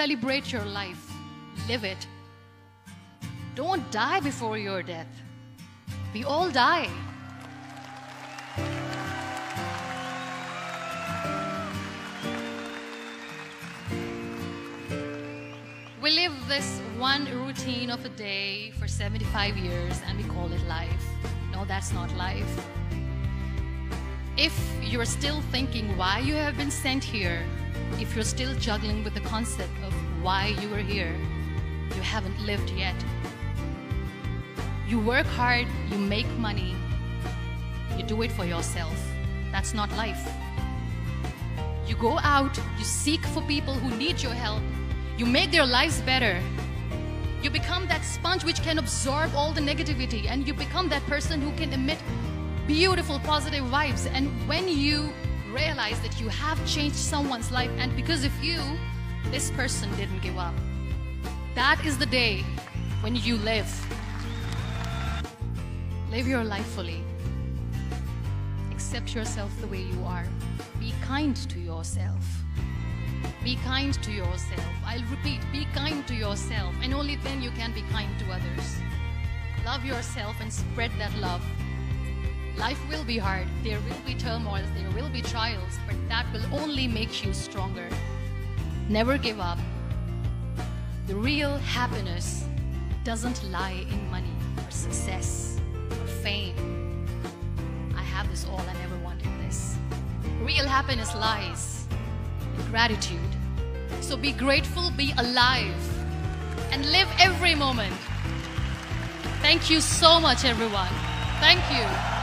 celebrate your life. Live it. Don't die before your death. We all die. We live this one routine of a day for 75 years and we call it life. No, that's not life. If you're still thinking why you have been sent here, if you're still juggling with the concept of why you are here, you haven't lived yet. You work hard, you make money, you do it for yourself. That's not life. You go out, you seek for people who need your help, you make their lives better. You become that sponge which can absorb all the negativity, and you become that person who can emit beautiful, positive vibes. And when you realize that you have changed someone's life, and because of you, this person didn't give up, that is the day when you live. Live your life fully. Accept yourself the way you are. Be kind to yourself. Be kind to yourself. I'll repeat, be kind to yourself, and only then you can be kind to others. Love yourself and spread that love. Life will be hard, there will be turmoils, there will be trials, but that will only make you stronger. Never give up. The real happiness doesn't lie in money or success or fame. I have this all, I never wanted this. Real happiness lies in gratitude. So be grateful, be alive, and live every moment. Thank you so much, everyone. Thank you.